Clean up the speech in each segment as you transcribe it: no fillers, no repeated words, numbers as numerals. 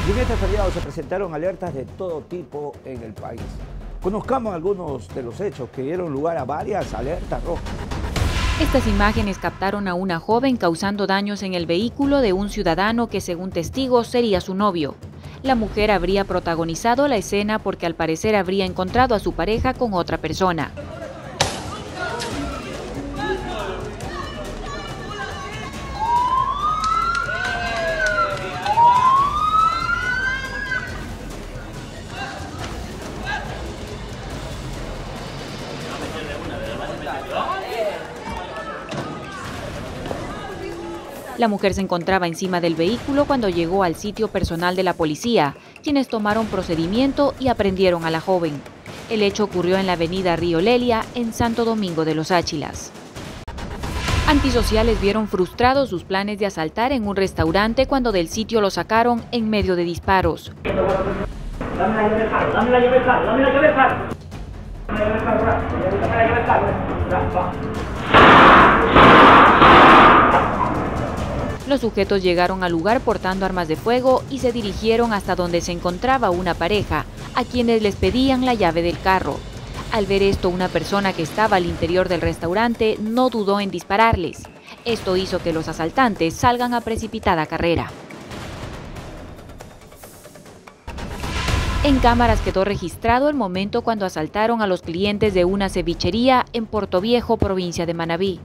Y en este feriado se presentaron alertas de todo tipo en el país. Conozcamos algunos de los hechos que dieron lugar a varias alertas rojas. Estas imágenes captaron a una joven causando daños en el vehículo de un ciudadano que, según testigos, sería su novio. La mujer habría protagonizado la escena porque al parecer habría encontrado a su pareja con otra persona. La mujer se encontraba encima del vehículo cuando llegó al sitio personal de la policía, quienes tomaron procedimiento y aprendieron a la joven. El hecho ocurrió en la avenida Río Lelia, en Santo Domingo de los Áchilas. Antisociales vieron frustrados sus planes de asaltar en un restaurante cuando del sitio lo sacaron en medio de disparos. Los sujetos llegaron al lugar portando armas de fuego y se dirigieron hasta donde se encontraba una pareja, a quienes les pedían la llave del carro. Al ver esto, una persona que estaba al interior del restaurante no dudó en dispararles. Esto hizo que los asaltantes salgan a precipitada carrera. En cámaras quedó registrado el momento cuando asaltaron a los clientes de una cevichería en Portoviejo, provincia de Manabí.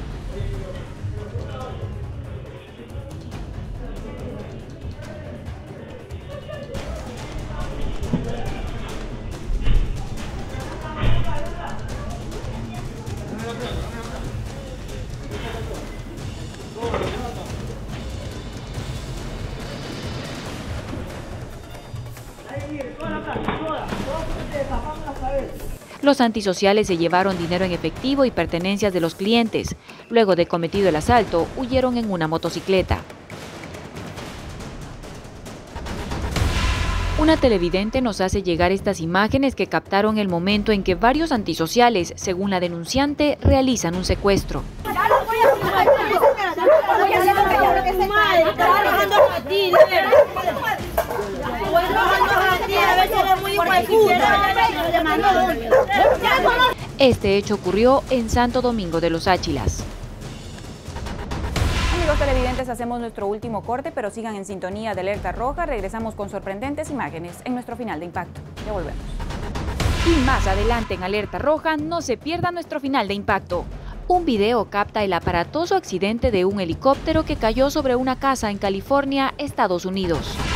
Los antisociales se llevaron dinero en efectivo y pertenencias de los clientes. Luego de cometido el asalto, huyeron en una motocicleta. Una televidente nos hace llegar estas imágenes que captaron el momento en que varios antisociales, según la denunciante, realizan un secuestro. Este hecho ocurrió en Santo Domingo de los Áchilas. Amigos televidentes, hacemos nuestro último corte, pero sigan en sintonía de Alerta Roja. Regresamos con sorprendentes imágenes en nuestro final de impacto. Ya volvemos. Y más adelante en Alerta Roja, no se pierda nuestro final de impacto. Un video capta el aparatoso accidente de un helicóptero que cayó sobre una casa en California, Estados Unidos.